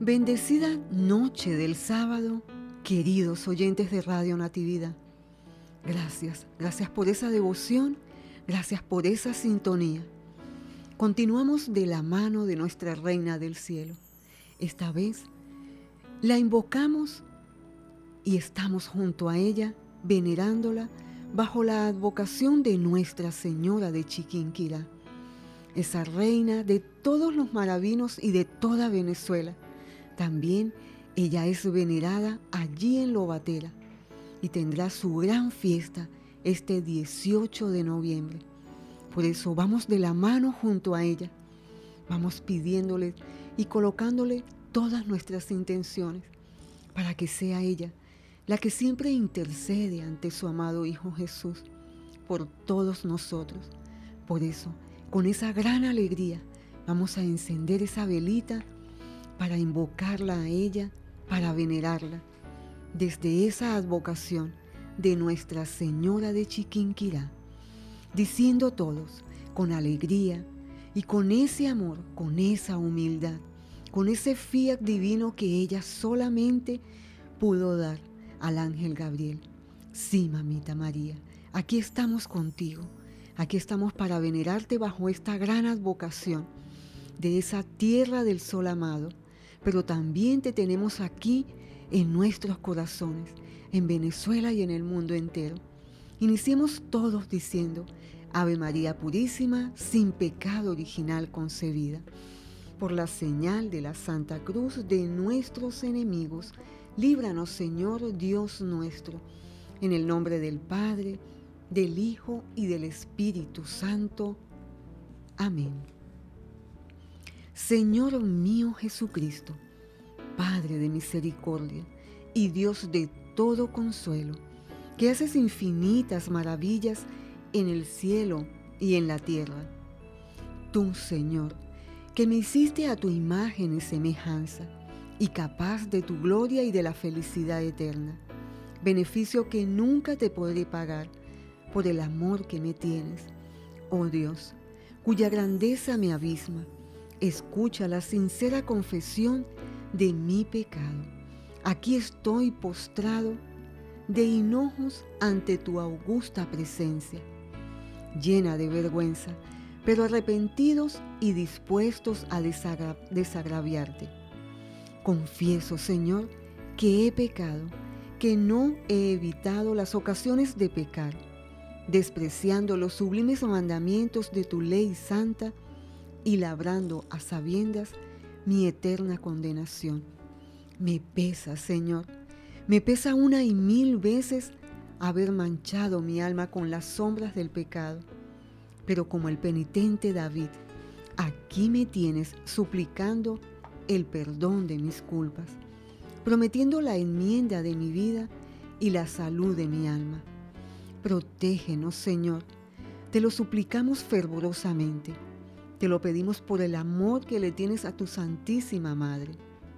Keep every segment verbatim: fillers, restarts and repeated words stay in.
Bendecida noche del sábado, queridos oyentes de Radio Natividad. Gracias, gracias por esa devoción, gracias por esa sintonía. Continuamos de la mano de nuestra Reina del Cielo. Esta vez la invocamos y estamos junto a ella, venerándola bajo la advocación de Nuestra Señora de Chiquinquirá, esa reina de todos los maravinos y de toda Venezuela. También ella es venerada allí en Lobatera y tendrá su gran fiesta este dieciocho de noviembre. Por eso vamos de la mano junto a ella, vamos pidiéndole y colocándole todas nuestras intenciones para que sea ella la que siempre intercede ante su amado Hijo Jesús por todos nosotros. Por eso, con esa gran alegría, vamos a encender esa velita para invocarla a ella, para venerarla, desde esa advocación de Nuestra Señora de Chiquinquirá, diciendo todos con alegría y con ese amor, con esa humildad, con ese fiat divino que ella solamente pudo dar al ángel Gabriel. Sí, mamita María, aquí estamos contigo, aquí estamos para venerarte bajo esta gran advocación de esa tierra del sol amado, pero también te tenemos aquí en nuestros corazones, en Venezuela y en el mundo entero. Iniciemos todos diciendo: Ave María Purísima, sin pecado original concebida. Por la señal de la Santa Cruz de nuestros enemigos, líbranos, Señor Dios nuestro, en el nombre del Padre, del Hijo y del Espíritu Santo. Amén. Señor mío Jesucristo, Padre de misericordia y Dios de todo consuelo, que haces infinitas maravillas en el cielo y en la tierra. Tú, Señor, que me hiciste a tu imagen y semejanza, y capaz de tu gloria y de la felicidad eterna, beneficio que nunca te podré pagar por el amor que me tienes, oh Dios, cuya grandeza me abisma. Escucha la sincera confesión de mi pecado. Aquí estoy postrado de hinojos ante tu augusta presencia, llena de vergüenza, pero arrepentidos y dispuestos a desagra- desagraviarte. Confieso, Señor, que he pecado, que no he evitado las ocasiones de pecar, despreciando los sublimes mandamientos de tu ley santa y labrando a sabiendas mi eterna condenación. Me pesa, Señor, me pesa una y mil veces haber manchado mi alma con las sombras del pecado. Pero como el penitente David, aquí me tienes suplicando el perdón de mis culpas, prometiendo la enmienda de mi vida y la salud de mi alma. Protégenos, Señor, te lo suplicamos fervorosamente. Te lo pedimos por el amor que le tienes a tu Santísima Madre,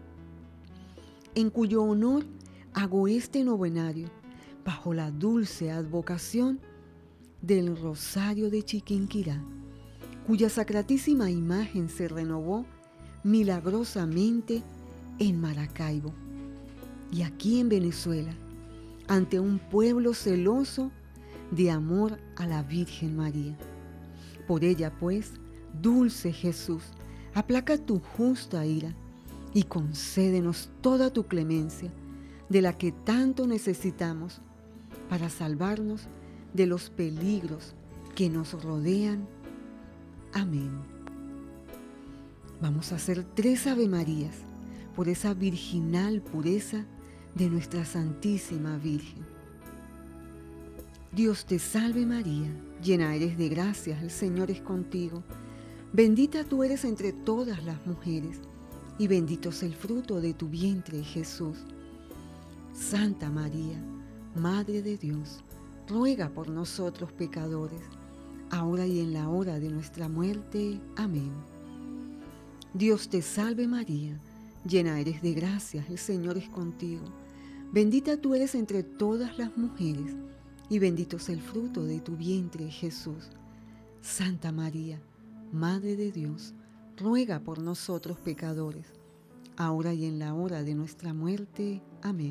en cuyo honor hago este novenario bajo la dulce advocación del Rosario de Chiquinquirá, cuya sacratísima imagen se renovó milagrosamente en Maracaibo y aquí en Venezuela, ante un pueblo celoso de amor a la Virgen María. Por ella, pues, dulce Jesús, aplaca tu justa ira y concédenos toda tu clemencia, de la que tanto necesitamos para salvarnos de los peligros que nos rodean. Amén. Vamos a hacer tres Ave Marías por esa virginal pureza de nuestra Santísima Virgen. Dios te salve María, llena eres de gracia, el Señor es contigo. Bendita tú eres entre todas las mujeres, y bendito es el fruto de tu vientre, Jesús. Santa María, Madre de Dios, ruega por nosotros pecadores, ahora y en la hora de nuestra muerte. Amén. Dios te salve María, llena eres de gracia, el Señor es contigo. Bendita tú eres entre todas las mujeres, y bendito es el fruto de tu vientre, Jesús. Santa María, Madre de Dios, ruega por nosotros pecadores, ahora y en la hora de nuestra muerte. Amén.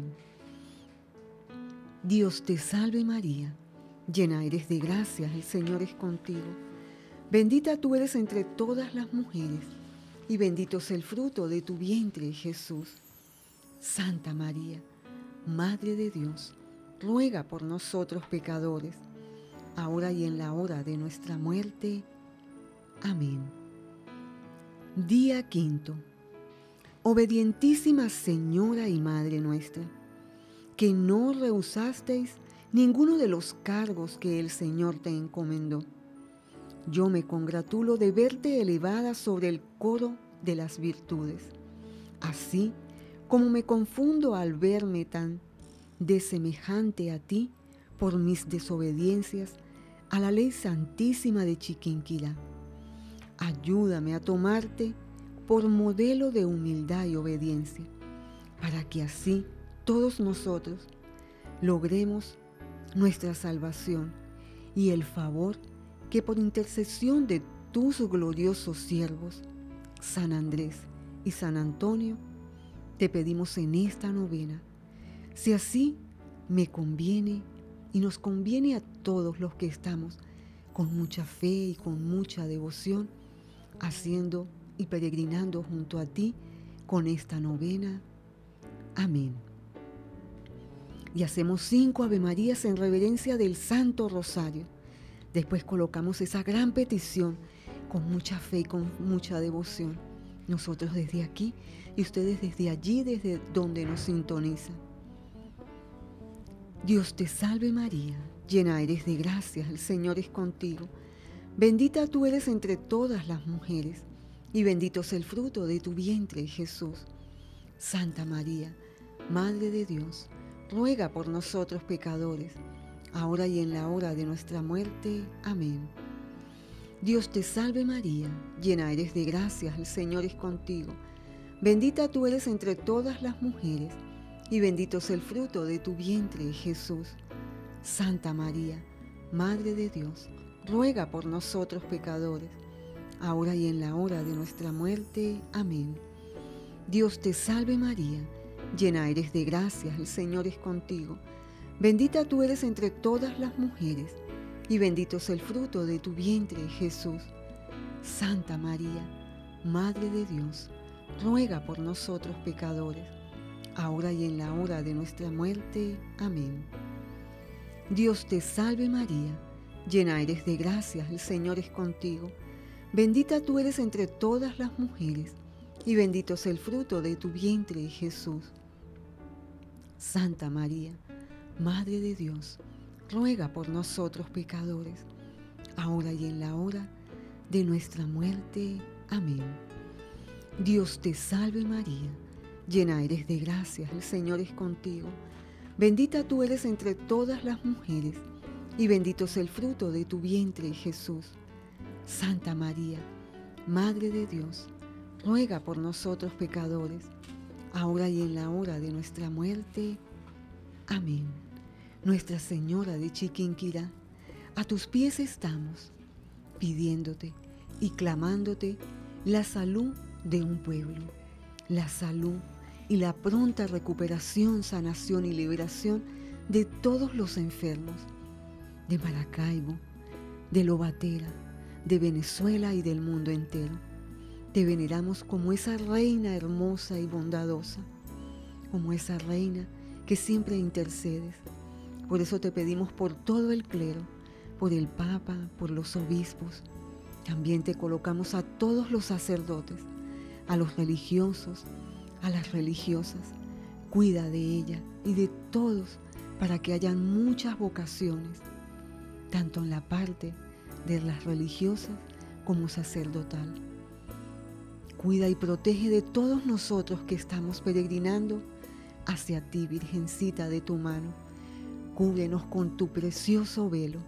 Dios te salve María, llena eres de gracia, el Señor es contigo. Bendita tú eres entre todas las mujeres, y bendito es el fruto de tu vientre, Jesús. Santa María, Madre de Dios, ruega por nosotros pecadores, ahora y en la hora de nuestra muerte. Amén. Día quinto. Obedientísima Señora y Madre nuestra, que no rehusasteis ninguno de los cargos que el Señor te encomendó. Yo me congratulo de verte elevada sobre el coro de las virtudes, así como me confundo al verme tan desemejante a ti por mis desobediencias a la ley santísima de Chiquinquirá. Ayúdame a tomarte por modelo de humildad y obediencia, para que así todos nosotros logremos nuestra salvación y el favor que por intercesión de tus gloriosos siervos, San Andrés y San Antonio, te pedimos en esta novena. Si así me conviene y nos conviene a todos los que estamos con mucha fe y con mucha devoción, haciendo y peregrinando junto a ti con esta novena. Amén. Y hacemos cinco Ave Marías en reverencia del Santo Rosario. Después colocamos esa gran petición con mucha fe y con mucha devoción. Nosotros desde aquí y ustedes desde allí, desde donde nos sintonizan. Dios te salve María, llena eres de gracia, el Señor es contigo. Bendita tú eres entre todas las mujeres, y bendito es el fruto de tu vientre, Jesús. Santa María, Madre de Dios, ruega por nosotros pecadores, ahora y en la hora de nuestra muerte. Amén. Dios te salve María, llena eres de gracia, el Señor es contigo. Bendita tú eres entre todas las mujeres, y bendito es el fruto de tu vientre, Jesús. Santa María, Madre de Dios, ruega por nosotros pecadores, ahora y en la hora de nuestra muerte. Amén. Dios te salve María, llena eres de gracia, el Señor es contigo. Bendita tú eres entre todas las mujeres, y bendito es el fruto de tu vientre, Jesús. Santa María, Madre de Dios, ruega por nosotros pecadores, ahora y en la hora de nuestra muerte. Amén. Dios te salve María, llena eres de gracia, el Señor es contigo. Bendita tú eres entre todas las mujeres, y bendito es el fruto de tu vientre, Jesús. Santa María, Madre de Dios, ruega por nosotros pecadores, ahora y en la hora de nuestra muerte. Amén. Dios te salve María, llena eres de gracia, el Señor es contigo. Bendita tú eres entre todas las mujeres, y bendito es el fruto de tu vientre, Jesús. Santa María, Madre de Dios, ruega por nosotros pecadores, ahora y en la hora de nuestra muerte. Amén. Nuestra Señora de Chiquinquirá, a tus pies estamos, pidiéndote y clamándote la salud de un pueblo, la salud y la pronta recuperación, sanación y liberación de todos los enfermos, de Maracaibo, de Lobatera, de Venezuela y del mundo entero. Te veneramos como esa reina hermosa y bondadosa, como esa reina que siempre intercedes. Por eso te pedimos por todo el clero, por el Papa, por los obispos. También te colocamos a todos los sacerdotes, a los religiosos, a las religiosas. Cuida de ella y de todos para que hayan muchas vocaciones, tanto en la parte de las religiosas como sacerdotal. Cuida y protege de todos nosotros que estamos peregrinando hacia ti, Virgencita de tu mano. Cúbrenos con tu precioso velo.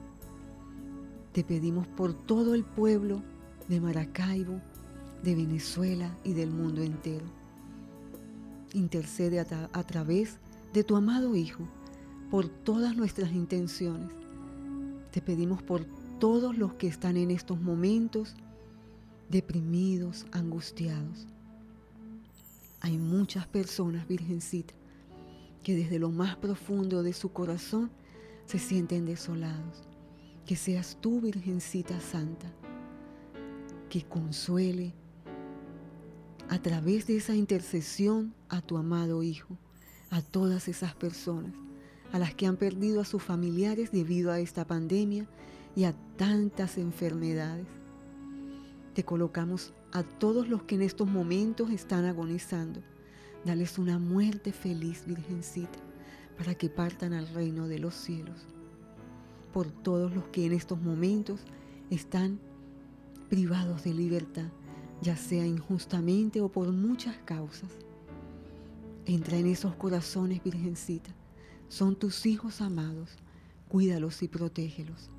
Te pedimos por todo el pueblo de Maracaibo, de Venezuela y del mundo entero. Intercede a, tra- a través de tu amado Hijo por todas nuestras intenciones. Te pedimos por todos los que están en estos momentos deprimidos, angustiados. Hay muchas personas, Virgencita, que desde lo más profundo de su corazón se sienten desolados. Que seas tú, Virgencita Santa, que consuele a través de esa intercesión a tu amado Hijo, a todas esas personas, a las que han perdido a sus familiares debido a esta pandemia y a tantas enfermedades. Te colocamos a todos los que en estos momentos están agonizando. Dales una muerte feliz, Virgencita, para que partan al reino de los cielos. Por todos los que en estos momentos están privados de libertad, ya sea injustamente o por muchas causas. Entra en esos corazones, Virgencita. Son tus hijos amados. Cuídalos y protégelos.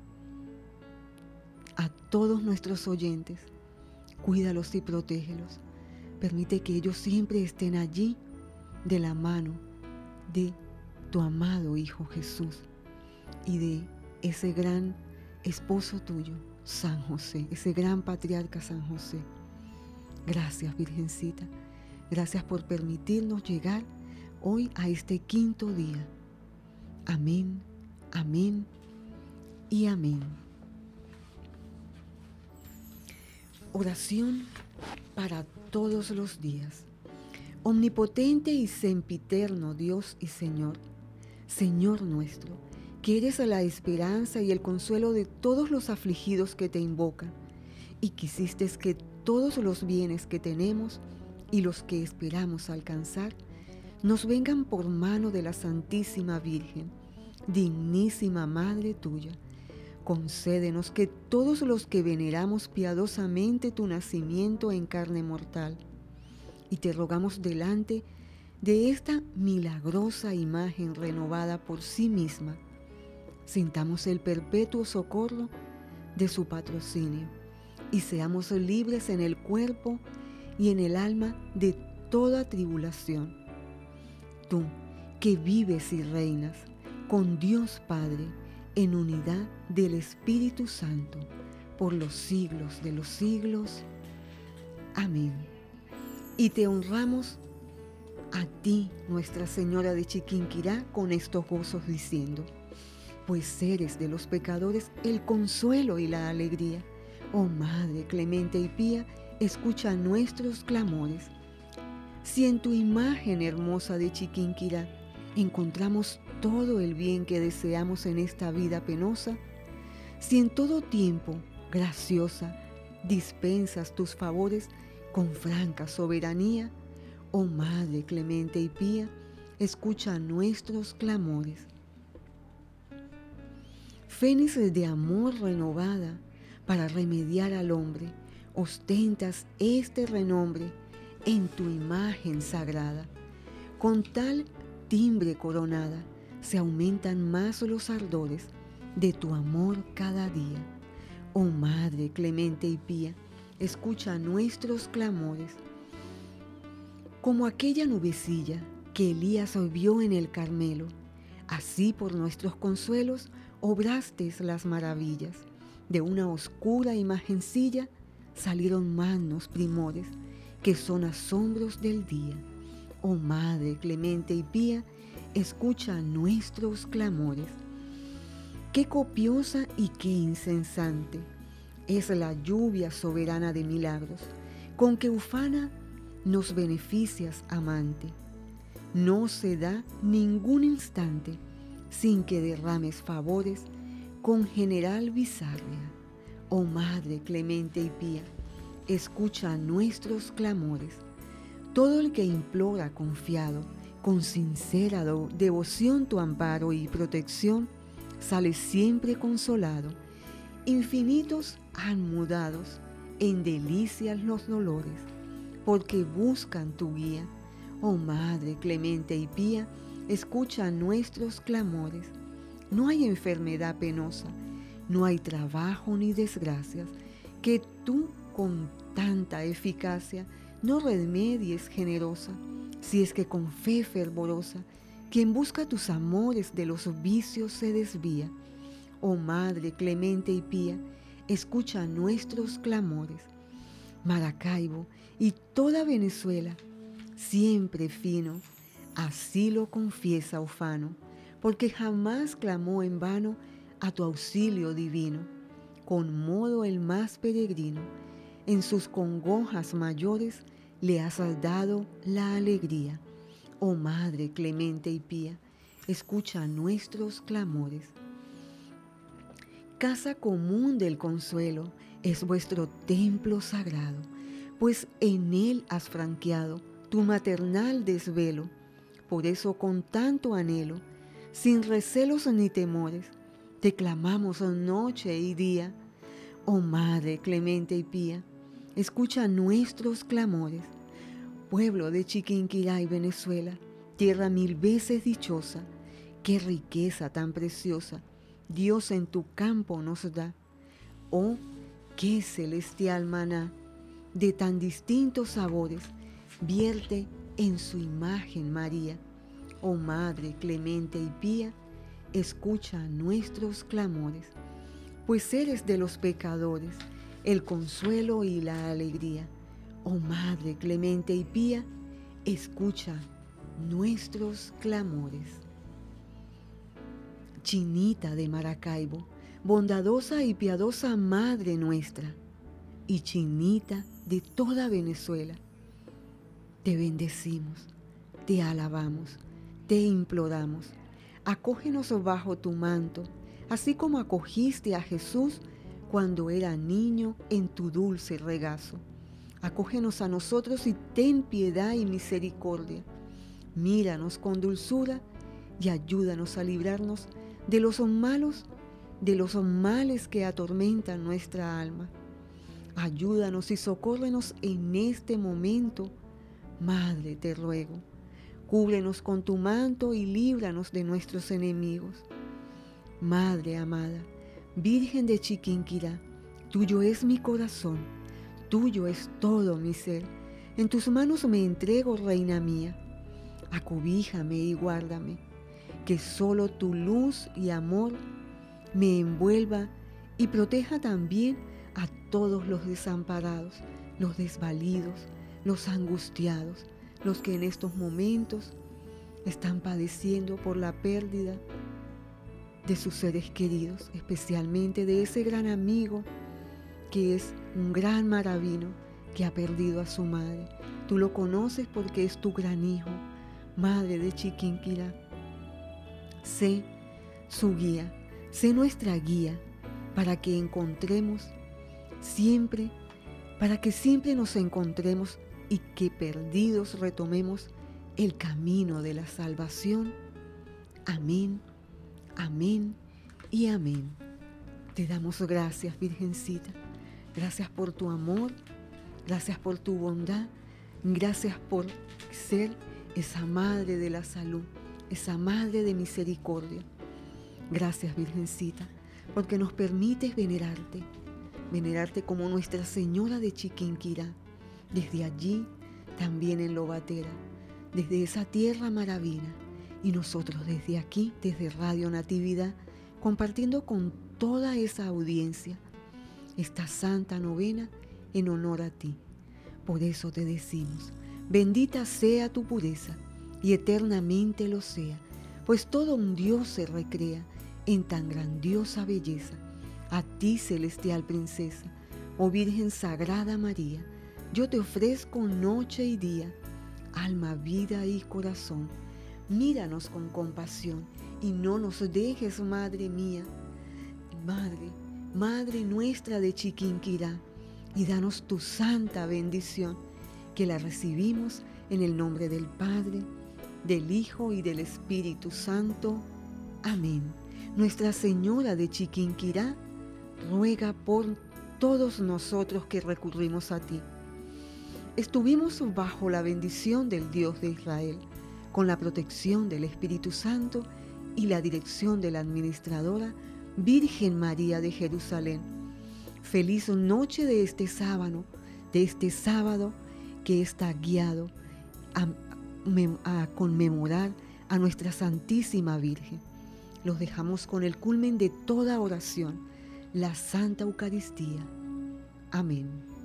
A todos nuestros oyentes, cuídalos y protégelos. Permite que ellos siempre estén allí de la mano de tu amado Hijo Jesús y de ese gran esposo tuyo, San José, ese gran patriarca San José. Gracias, Virgencita. Gracias por permitirnos llegar hoy a este quinto día. Amén, amén y amén. Oración para todos los días. Omnipotente y sempiterno Dios y Señor, Señor nuestro, que eres la esperanza y el consuelo de todos los afligidos que te invocan, y quisiste que todos los bienes que tenemos y los que esperamos alcanzar nos vengan por mano de la Santísima Virgen, dignísima Madre tuya. Concédenos que todos los que veneramos piadosamente tu nacimiento en carne mortal, y te rogamos delante de esta milagrosa imagen renovada por sí misma, sintamos el perpetuo socorro de su patrocinio y seamos libres en el cuerpo y en el alma de toda tribulación. Tú, que vives y reinas con Dios Padre, en unidad del Espíritu Santo, por los siglos de los siglos. Amén. Y te honramos a ti, Nuestra Señora de Chiquinquirá, con estos gozos diciendo: pues eres de los pecadores el consuelo y la alegría. Oh Madre clemente y pía, escucha nuestros clamores. Si en tu imagen hermosa de Chiquinquirá encontramos todo el bien que deseamos en esta vida penosa, si en todo tiempo, graciosa, dispensas tus favores con franca soberanía, oh Madre clemente y pía, escucha nuestros clamores. Fénix de amor renovada, para remediar al hombre, ostentas este renombre en tu imagen sagrada. Con tal timbre coronada, se aumentan más los ardores de tu amor cada día. Oh Madre clemente y pía, escucha nuestros clamores. Como aquella nubecilla que Elías vio en el Carmelo, así por nuestros consuelos obraste las maravillas. De una oscura imagencilla salieron magnos primores, que son asombros del día. Oh Madre clemente y pía, escucha nuestros clamores. Qué copiosa y qué incesante es la lluvia soberana de milagros, con que ufana nos beneficias, amante. No se da ningún instante sin que derrames favores con general bizarria. Oh Madre clemente y pía, escucha nuestros clamores. Todo el que implora confiado, con sincera devoción tu amparo y protección, sale siempre consolado. Infinitos han mudados en delicias los dolores, porque buscan tu guía. Oh Madre clemente y pía, escucha nuestros clamores. No hay enfermedad penosa, no hay trabajo ni desgracias, que tú con tanta eficacia no remedies generosa, si es que con fe fervorosa, quien busca tus amores de los vicios se desvía. Oh Madre clemente y pía, escucha nuestros clamores. Maracaibo y toda Venezuela siempre fino, así lo confiesa ufano, porque jamás clamó en vano a tu auxilio divino. Con modo el más peregrino, en sus congojas mayores le has dado la alegría. Oh Madre clemente y pía, escucha nuestros clamores. Casa común del consuelo es vuestro templo sagrado, pues en él has franqueado tu maternal desvelo. Por eso con tanto anhelo, sin recelos ni temores, te clamamos noche y día. Oh Madre clemente y pía, escucha nuestros clamores. Pueblo de Chiquinquirá y Venezuela, tierra mil veces dichosa, qué riqueza tan preciosa Dios en tu campo nos da. Oh, qué celestial maná de tan distintos sabores vierte en su imagen María. Oh Madre clemente y pía, escucha nuestros clamores, pues eres de los pecadores el consuelo y la alegría. Oh Madre clemente y pía, escucha nuestros clamores. Chinita de Maracaibo, bondadosa y piadosa Madre nuestra, y Chinita de toda Venezuela, te bendecimos, te alabamos, te imploramos. Acógenos bajo tu manto, así como acogiste a Jesús cuando era niño en tu dulce regazo. Acógenos a nosotros y ten piedad y misericordia. Míranos con dulzura y ayúdanos a librarnos de los malos, de los males que atormentan nuestra alma. Ayúdanos y socórrenos en este momento, Madre, te ruego. Cúbrenos con tu manto y líbranos de nuestros enemigos. Madre amada, Virgen de Chiquinquirá, tuyo es mi corazón, tuyo es todo mi ser. En tus manos me entrego, Reina mía. Acobíjame y guárdame, que solo tu luz y amor me envuelva y proteja también a todos los desamparados, los desvalidos, los angustiados, los que en estos momentos están padeciendo por la pérdida de sus seres queridos, especialmente de ese gran amigo que es un gran maravino que ha perdido a su madre. Tú lo conoces porque es tu gran hijo, Madre de Chiquinquirá. Sé su guía, sé nuestra guía para que encontremos siempre, para que siempre nos encontremos y que perdidos retomemos el camino de la salvación. Amén, amén y amén. Te damos gracias, Virgencita. Gracias por tu amor, gracias por tu bondad, gracias por ser esa Madre de la salud, esa Madre de misericordia. Gracias, Virgencita, porque nos permites venerarte, venerarte como Nuestra Señora de Chiquinquirá, desde allí, también en Lobatera, desde esa tierra maravilla, y nosotros desde aquí, desde Radio Natividad, compartiendo con toda esa audiencia esta santa novena en honor a ti. Por eso te decimos, bendita sea tu pureza, y eternamente lo sea, pues todo un Dios se recrea en tan grandiosa belleza. A ti, celestial princesa, oh Virgen Sagrada María, yo te ofrezco noche y día, alma, vida y corazón. Míranos con compasión y no nos dejes, Madre mía, Madre, Madre nuestra de Chiquinquirá, y danos tu santa bendición, que la recibimos en el nombre del Padre, del Hijo y del Espíritu Santo. Amén. Nuestra Señora de Chiquinquirá, ruega por todos nosotros que recurrimos a ti. Estuvimos bajo la bendición del Dios de Israel, con la protección del Espíritu Santo y la dirección de la administradora Virgen María de Jerusalén. Feliz noche de este sábado, de este sábado que está guiado a, a conmemorar a nuestra Santísima Virgen. Los dejamos con el culmen de toda oración, la Santa Eucaristía. Amén.